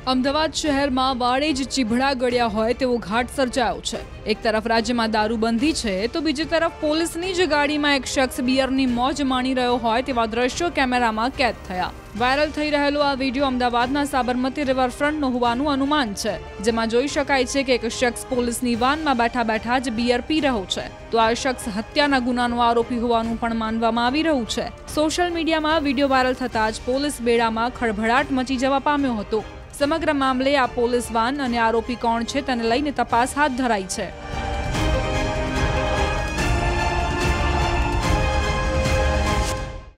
અમદાવાદ શહેરમાં વાડેજ ચીભડા ગળ્યા હોય તેવો ઘાટ સર્જાયો છે। એક તરફ રાજ્યમાં દારૂબંધી છે તો બીજી તરફ પોલીસની જ ગાડીમાં એક શખ્સ બિયરની મોજ માણી રહ્યો હોય તેવા દ્રશ્યો કેમેરામાં કેદ થયા। વાયરલ થઈ રહેલો આ વિડીયો અમદાવાદના સાબરમતી રિવરફ્રન્ટનો હોવાનું અનુમાન છે, જેમાં જોઈ શકાય છે કે એક શખ્સ પોલીસની વાનમાં બેઠા બેઠા જ બિયર પી રહ્યો છે તો આ શખ્સ હત્યાના ગુનાનો આરોપી હોવાનું પણ માનવામાં આવી રહ્યું છે। સોશિયલ મીડિયામાં વિડીયો વાયરલ થતાં જ પોલીસ બેડામાં ખળભળાટ મચી જવા પામ્યો હતો। સમગ્ર મામલે આ પોલીસ વાન અને આરોપી કોણ છે તેને લઈને તપાસ હાથ ધરાઈ છે।